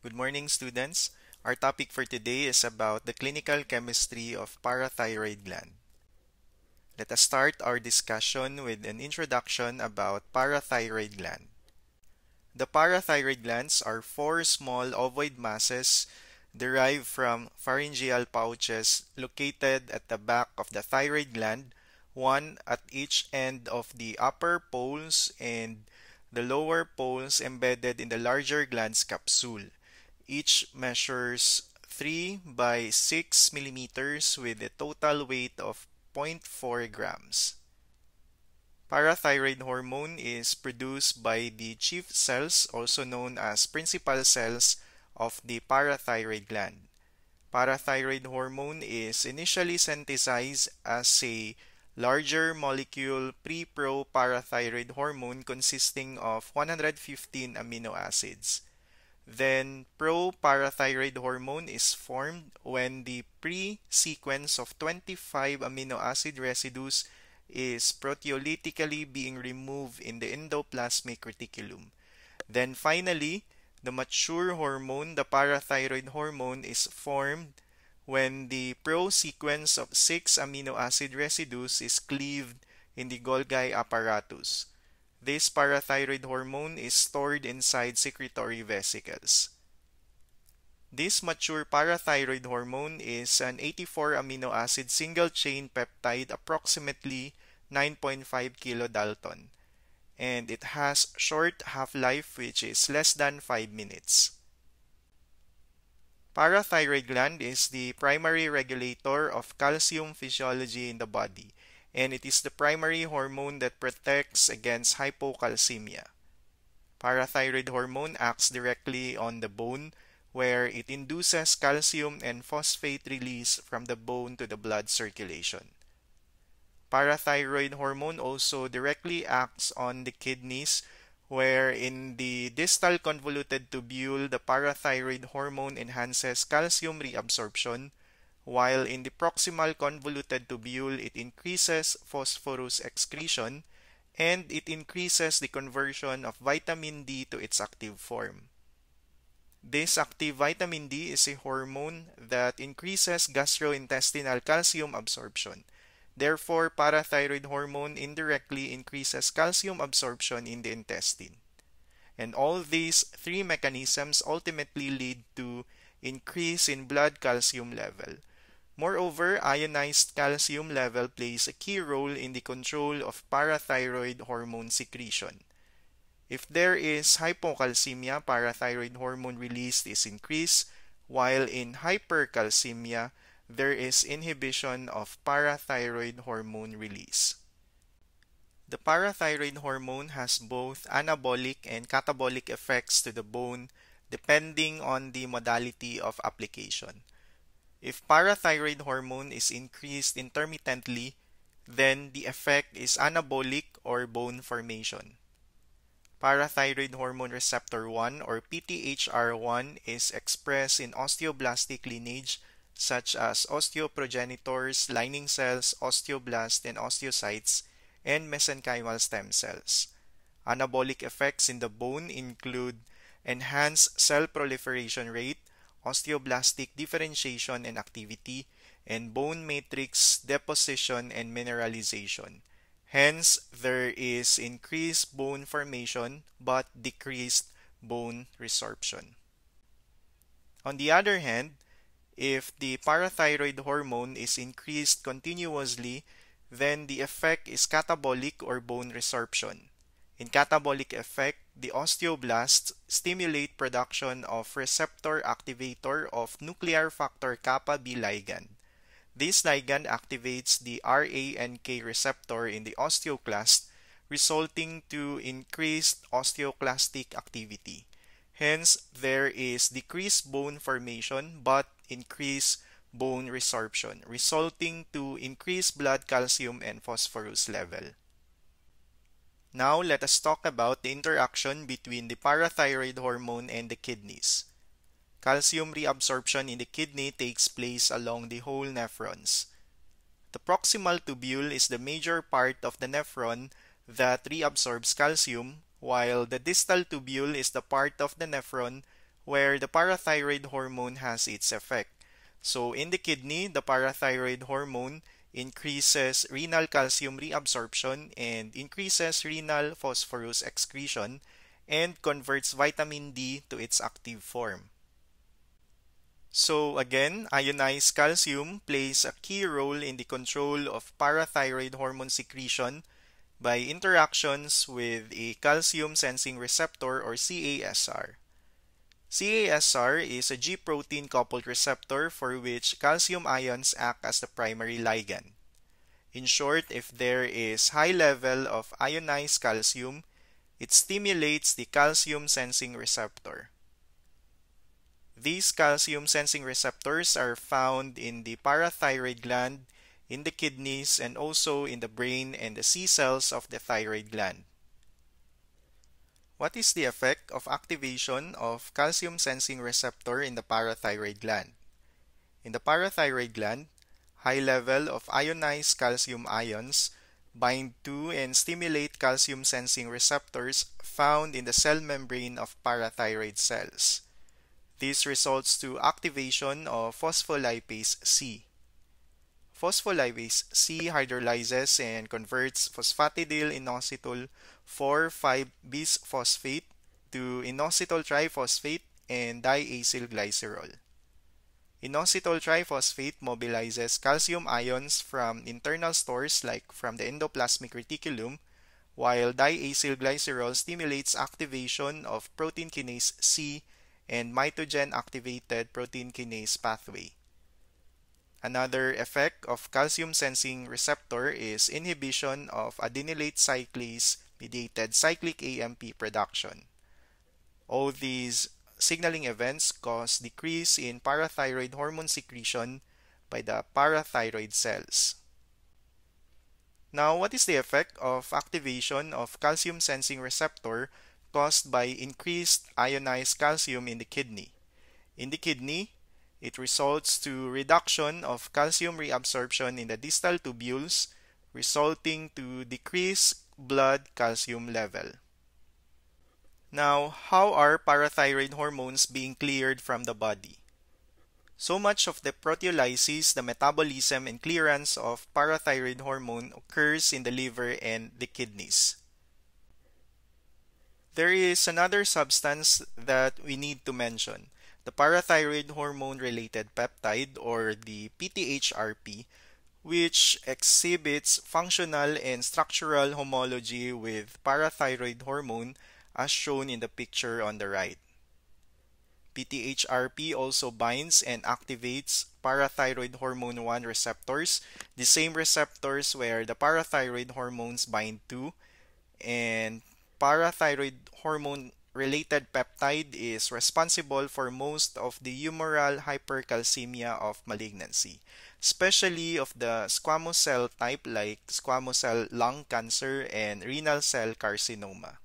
Good morning, students. Our topic for today is about the clinical chemistry of parathyroid gland. Let us start our discussion with an introduction about parathyroid gland. The parathyroid glands are four small ovoid masses derived from pharyngeal pouches located at the back of the thyroid gland, one at each end of the upper poles and the lower poles embedded in the larger gland's capsule. Each measures 3 by 6 millimeters with a total weight of 0.4 grams. Parathyroid hormone is produced by the chief cells, also known as principal cells, of the parathyroid gland. Parathyroid hormone is initially synthesized as a larger molecule pre-pro-parathyroid hormone consisting of 115 amino acids. Then pro-parathyroid hormone is formed when the pre-sequence of 25 amino acid residues is proteolytically being removed in the endoplasmic reticulum. Then finally, the mature hormone, the parathyroid hormone, is formed when the pro-sequence of 6 amino acid residues is cleaved in the Golgi apparatus. This parathyroid hormone is stored inside secretory vesicles. This mature parathyroid hormone is an 84 amino acid single chain peptide, approximately 9.5 kilodalton, and it has short half-life, which is less than 5 minutes. Parathyroid gland is the primary regulator of calcium physiology in the body, and it is the primary hormone that protects against hypocalcemia. Parathyroid hormone acts directly on the bone, where it induces calcium and phosphate release from the bone to the blood circulation. Parathyroid hormone also directly acts on the kidneys, where in the distal convoluted tubule, the parathyroid hormone enhances calcium reabsorption, while in the proximal convoluted tubule, it increases phosphorus excretion, and it increases the conversion of vitamin D to its active form. This active vitamin D is a hormone that increases gastrointestinal calcium absorption. Therefore, parathyroid hormone indirectly increases calcium absorption in the intestine. And all these three mechanisms ultimately lead to increase in blood calcium level. Moreover, ionized calcium level plays a key role in the control of parathyroid hormone secretion. If there is hypocalcemia, parathyroid hormone release is increased, while in hypercalcemia, there is inhibition of parathyroid hormone release. The parathyroid hormone has both anabolic and catabolic effects to the bone depending on the modality of application. If parathyroid hormone is increased intermittently, then the effect is anabolic or bone formation. Parathyroid hormone receptor 1 or PTHR1 is expressed in osteoblastic lineage such as osteoprogenitors, lining cells, osteoblasts, and osteocytes, and mesenchymal stem cells. Anabolic effects in the bone include enhanced cell proliferation rate, osteoblastic differentiation and activity, and bone matrix deposition and mineralization. Hence, there is increased bone formation but decreased bone resorption. On the other hand, if the parathyroid hormone is increased continuously, then the effect is catabolic or bone resorption. In catabolic effect, the osteoblasts stimulate production of receptor activator of nuclear factor kappa B ligand. This ligand activates the RANK receptor in the osteoclast, resulting to increased osteoclastic activity. Hence, there is decreased bone formation but increased bone resorption, resulting to increased blood calcium and phosphorus level. Now, let us talk about the interaction between the parathyroid hormone and the kidneys. Calcium reabsorption in the kidney takes place along the whole nephrons. The proximal tubule is the major part of the nephron that reabsorbs calcium, while the distal tubule is the part of the nephron where the parathyroid hormone has its effect. So in the kidney, the parathyroid hormone increases renal calcium reabsorption and increases renal phosphorus excretion and converts vitamin D to its active form. So again, ionized calcium plays a key role in the control of parathyroid hormone secretion by interactions with a calcium sensing receptor or CASR. CASR is a G protein coupled receptor for which calcium ions act as the primary ligand. In short, if there is high level of ionized calcium, it stimulates the calcium sensing receptor. These calcium sensing receptors are found in the parathyroid gland, in the kidneys, and also in the brain and the C cells of the thyroid gland. What is the effect of activation of calcium sensing receptor in the parathyroid gland? In the parathyroid gland, high level of ionized calcium ions bind to and stimulate calcium sensing receptors found in the cell membrane of parathyroid cells. This results to activation of phospholipase C. Phospholipase C hydrolyzes and converts phosphatidylinositol 4,5-bisphosphate to inositol triphosphate and diacylglycerol. Inositol triphosphate mobilizes calcium ions from internal stores like from the endoplasmic reticulum, while diacylglycerol stimulates activation of protein kinase C and mitogen-activated protein kinase pathway. Another effect of calcium sensing receptor is inhibition of adenylate cyclase-mediated cyclic AMP production. All these signaling events cause decrease in parathyroid hormone secretion by the parathyroid cells. Now, what is the effect of activation of calcium sensing receptor caused by increased ionized calcium in the kidney? In the kidney, it results to reduction of calcium reabsorption in the distal tubules, resulting to decreased blood calcium level. Now, how are parathyroid hormones being cleared from the body? So much of the proteolysis, the metabolism, and clearance of parathyroid hormone occurs in the liver and the kidneys. There is another substance that we need to mention, the parathyroid hormone-related peptide or the PTHrP, which exhibits functional and structural homology with parathyroid hormone as shown in the picture on the right. PTHrP also binds and activates parathyroid hormone 1 receptors, the same receptors where the parathyroid hormones bind to, and parathyroid hormone related peptide is responsible for most of the humoral hypercalcemia of malignancy, especially of the squamous cell type like squamous cell lung cancer and renal cell carcinoma.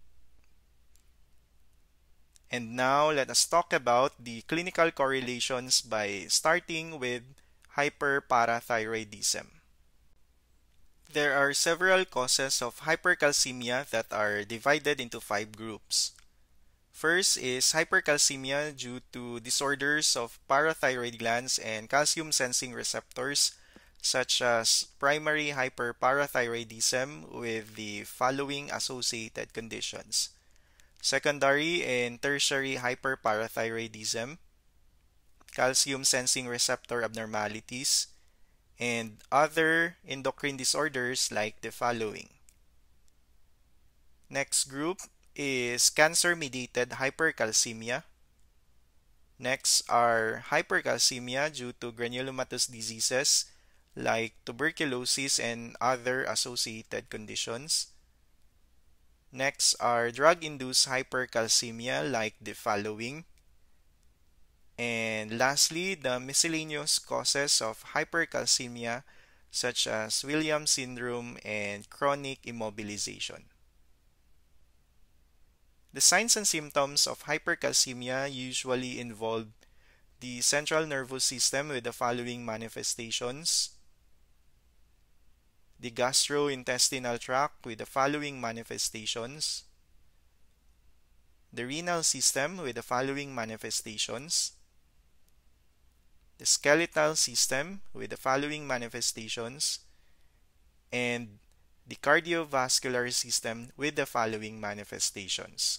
And now let us talk about the clinical correlations by starting with hyperparathyroidism. There are several causes of hypercalcemia that are divided into 5 groups. First is hypercalcemia due to disorders of parathyroid glands and calcium sensing receptors such as primary hyperparathyroidism with the following associated conditions: secondary and tertiary hyperparathyroidism, calcium sensing receptor abnormalities, and other endocrine disorders like the following. Next group is cancer-mediated hypercalcemia. Next are hypercalcemia due to granulomatous diseases like tuberculosis and other associated conditions. Next are drug-induced hypercalcemia like the following. And lastly, the miscellaneous causes of hypercalcemia such as Williams syndrome and chronic immobilization. The signs and symptoms of hypercalcemia usually involve the central nervous system with the following manifestations: the gastrointestinal tract with the following manifestations: the renal system with the following manifestations, the skeletal system with the following manifestations, and the cardiovascular system with the following manifestations.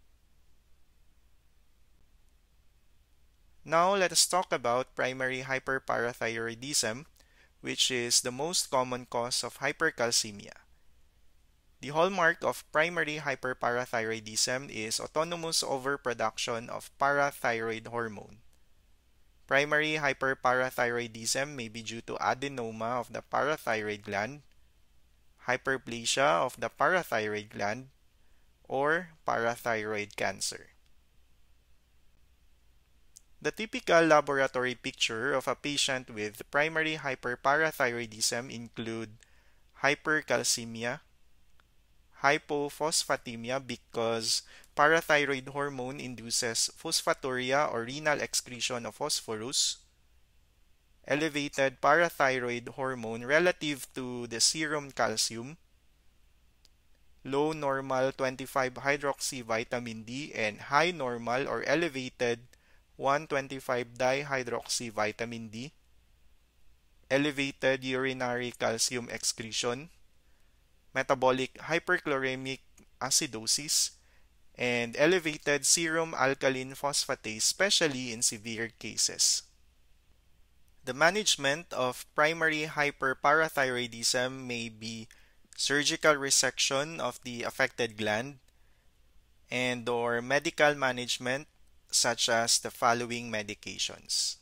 Now, let us talk about primary hyperparathyroidism, which is the most common cause of hypercalcemia. The hallmark of primary hyperparathyroidism is autonomous overproduction of parathyroid hormone. Primary hyperparathyroidism may be due to adenoma of the parathyroid gland, hyperplasia of the parathyroid gland, or parathyroid cancer. The typical laboratory picture of a patient with primary hyperparathyroidism include hypercalcemia, hypophosphatemia because parathyroid hormone induces phosphaturia or renal excretion of phosphorus, elevated parathyroid hormone relative to the serum calcium, low normal 25-hydroxy vitamin D, and high normal or elevated 1,25-dihydroxy vitamin D, elevated urinary calcium excretion, metabolic hyperchloremic acidosis, and elevated serum alkaline phosphatase, especially in severe cases. The management of primary hyperparathyroidism may be surgical resection of the affected gland and/or medical management such as the following medications.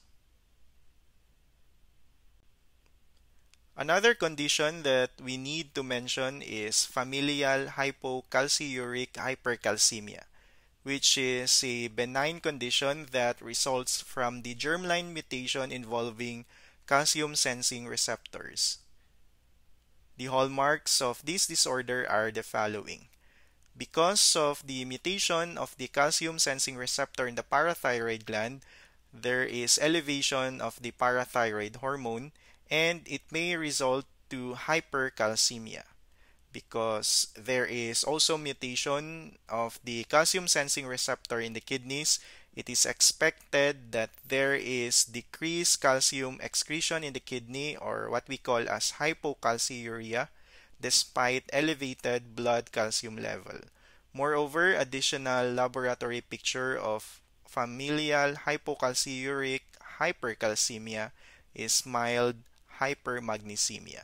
Another condition that we need to mention is familial hypocalciuric hypercalcemia, which is a benign condition that results from the germline mutation involving calcium sensing receptors. The hallmarks of this disorder are the following. Because of the mutation of the calcium sensing receptor in the parathyroid gland, there is elevation of the parathyroid hormone, and it may result to hypercalcemia. Because there is also mutation of the calcium sensing receptor in the kidneys, it is expected that there is decreased calcium excretion in the kidney, or what we call as hypocalciuria, despite elevated blood calcium level. Moreover, additional laboratory picture of familial hypocalciuric hypercalcemia is mild hypermagnesemia.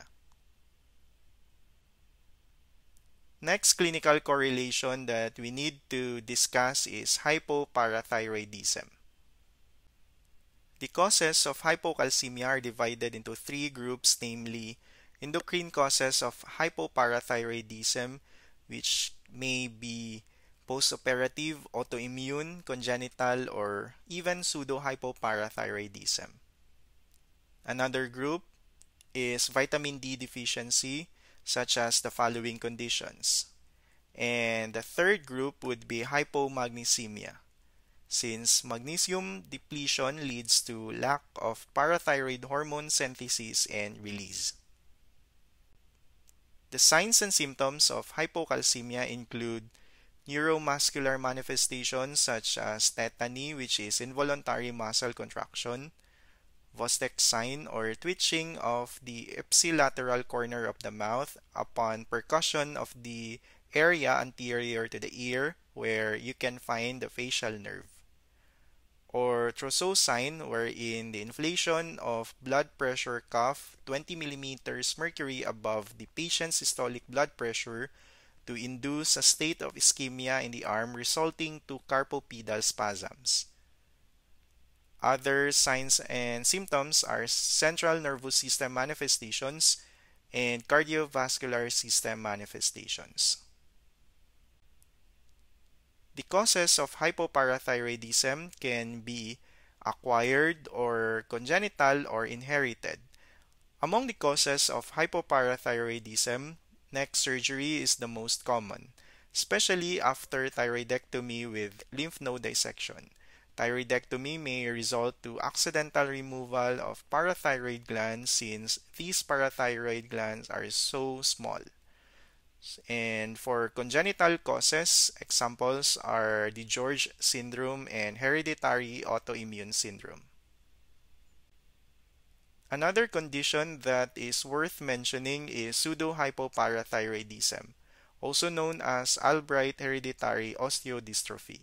Next clinical correlation that we need to discuss is hypoparathyroidism. The causes of hypocalcemia are divided into three groups, namely endocrine causes of hypoparathyroidism, which may be postoperative, autoimmune, congenital, or even pseudo-hypoparathyroidism. Another group is vitamin D deficiency, such as the following conditions. And the third group would be hypomagnesemia, since magnesium depletion leads to lack of parathyroid hormone synthesis and release. The signs and symptoms of hypocalcemia include neuromuscular manifestations such as tetany, which is involuntary muscle contraction, Vostek sign or twitching of the ipsilateral corner of the mouth upon percussion of the area anterior to the ear where you can find the facial nerve, or Trousseau sign wherein the inflation of blood pressure cuff 20 millimeters mercury above the patient's systolic blood pressure to induce a state of ischemia in the arm resulting to carpopedal spasms. Other signs and symptoms are central nervous system manifestations and cardiovascular system manifestations. The causes of hypoparathyroidism can be acquired or congenital or inherited. Among the causes of hypoparathyroidism, neck surgery is the most common, especially after thyroidectomy with lymph node dissection. Thyroidectomy may result to accidental removal of parathyroid glands since these parathyroid glands are so small. And for congenital causes, examples are the George syndrome and hereditary autoimmune syndrome. Another condition that is worth mentioning is pseudo-hypoparathyroidism, also known as Albright hereditary osteodystrophy.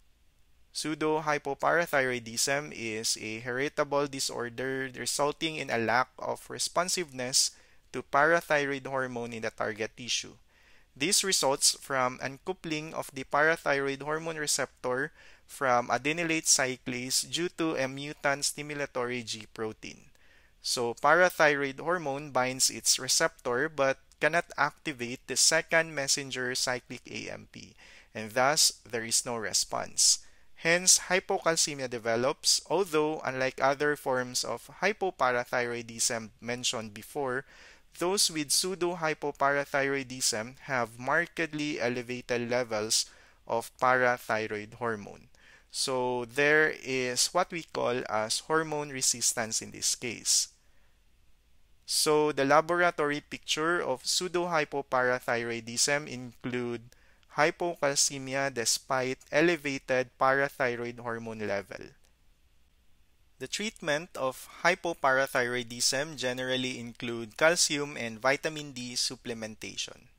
Pseudo-hypoparathyroidism is a heritable disorder resulting in a lack of responsiveness to parathyroid hormone in the target tissue. This results from uncoupling of the parathyroid hormone receptor from adenylate cyclase due to a mutant stimulatory G protein. So parathyroid hormone binds its receptor but cannot activate the second messenger cyclic AMP, and thus there is no response. Hence, hypocalcemia develops, although unlike other forms of hypoparathyroidism mentioned before, those with pseudo-hypoparathyroidism have markedly elevated levels of parathyroid hormone. So there is what we call as hormone resistance in this case. So the laboratory picture of pseudo-hypoparathyroidism include hypocalcemia despite elevated parathyroid hormone level. The treatment of hypoparathyroidism generally include calcium and vitamin D supplementation.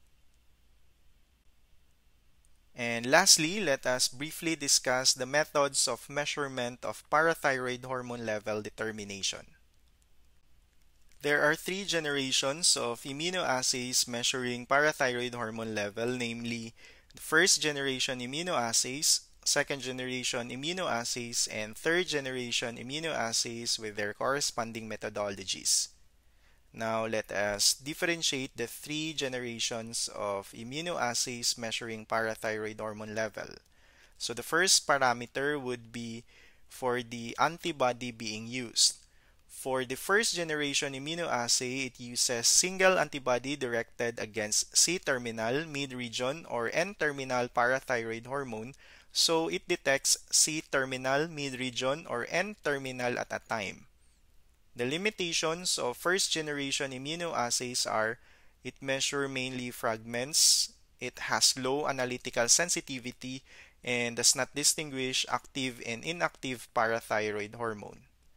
And lastly, let us briefly discuss the methods of measurement of parathyroid hormone level determination. There are three generations of immunoassays measuring parathyroid hormone level, namely the first generation immunoassays, second generation immunoassays, and third generation immunoassays with their corresponding methodologies. Now let us differentiate the three generations of immunoassays measuring parathyroid hormone level. So the first parameter would be for the antibody being used. For the first generation immunoassay, it uses single antibody directed against C-terminal, mid-region, or N-terminal parathyroid hormone, so it detects C-terminal, mid-region, or N-terminal at a time. The limitations of first-generation immunoassays are it measures mainly fragments, it has low analytical sensitivity, and does not distinguish active and inactive parathyroid hormone.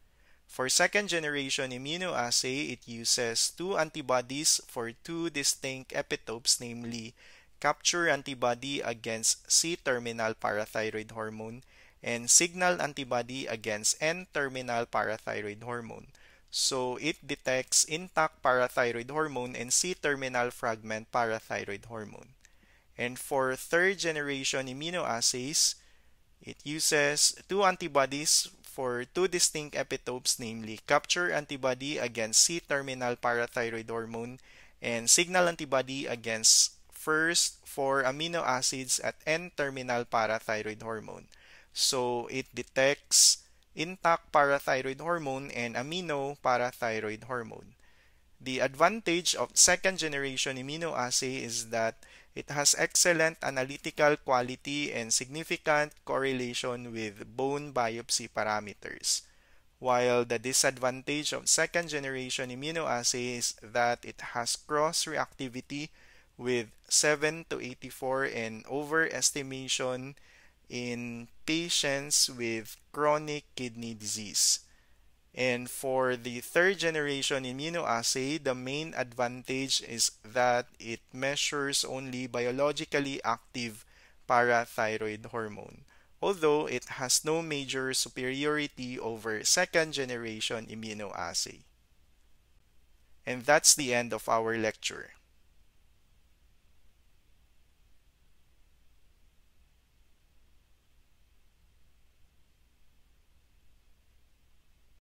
For second-generation immunoassay, it uses two antibodies for two distinct epitopes, namely capture antibody against C-terminal parathyroid hormone and signal antibody against N-terminal parathyroid hormone. So it detects intact parathyroid hormone and C-terminal fragment parathyroid hormone. And for third-generation immunoassays, it uses two antibodies for two distinct epitopes, namely capture antibody against C-terminal parathyroid hormone and signal antibody against first four amino acids at N-terminal parathyroid hormone. So it detects intact parathyroid hormone and amino parathyroid hormone. The advantage of second-generation immunoassay is that it has excellent analytical quality and significant correlation with bone biopsy parameters, while the disadvantage of second-generation immunoassay is that it has cross-reactivity with 7 to 84 and overestimation in patients with chronic kidney disease. And for the third generation immunoassay, the main advantage is that it measures only biologically active parathyroid hormone, although it has no major superiority over second generation immunoassay. And that's the end of our lecture.